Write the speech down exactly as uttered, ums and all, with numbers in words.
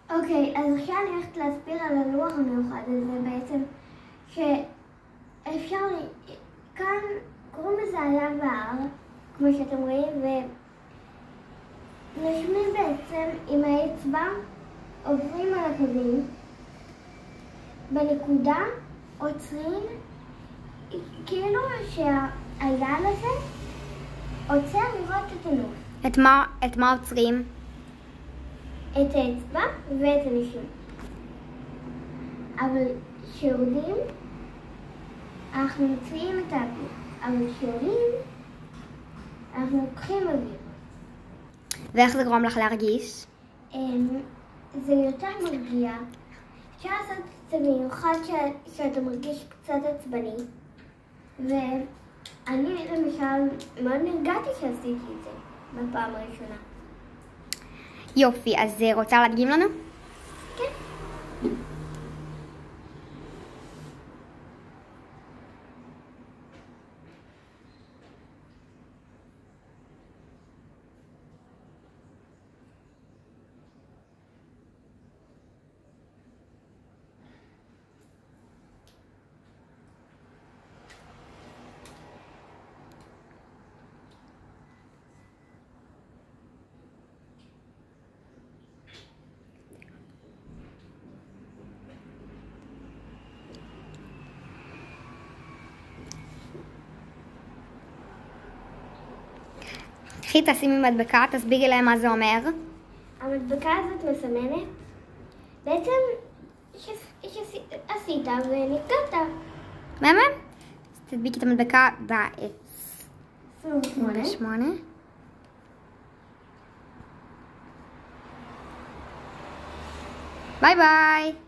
אוקיי, אז עכשיו אני הולכת להסביר על הלוח המיוחד הזה בעצם, שאפשר, כאן קוראים לזה היה והר, כמו שאתם רואים, ונשמים בעצם עם האצבע, עוברים על הקווים, בנקודה עוצרים, כאילו שהיעל הזה עוצר לראות את הנוף. את מה, את מה עוצרים? את האצבע ואת הנשימה. אבל כשיורדים, אנחנו מוציאים את האוויר. אבל כשיורדים, אנחנו לוקחים אוויר. ואיך זה גורם לך להרגיש? זה יותר מרגיע. אפשר לעשות את זה במיוחד שאתה מרגיש קצת עצבני. ואני למשל מאוד נרגעתי שעשיתי את זה בפעם הראשונה. יופי, אז רוצה להדגים לנו? כן. קחי תשימי מדבקה, תסבירי להם מה זה אומר. המדבקה הזאת מסמנת בעצם שעשית ונקדת. מהמם? אז תדביקי את המדבקה עשרים ושמונה. ביי ביי.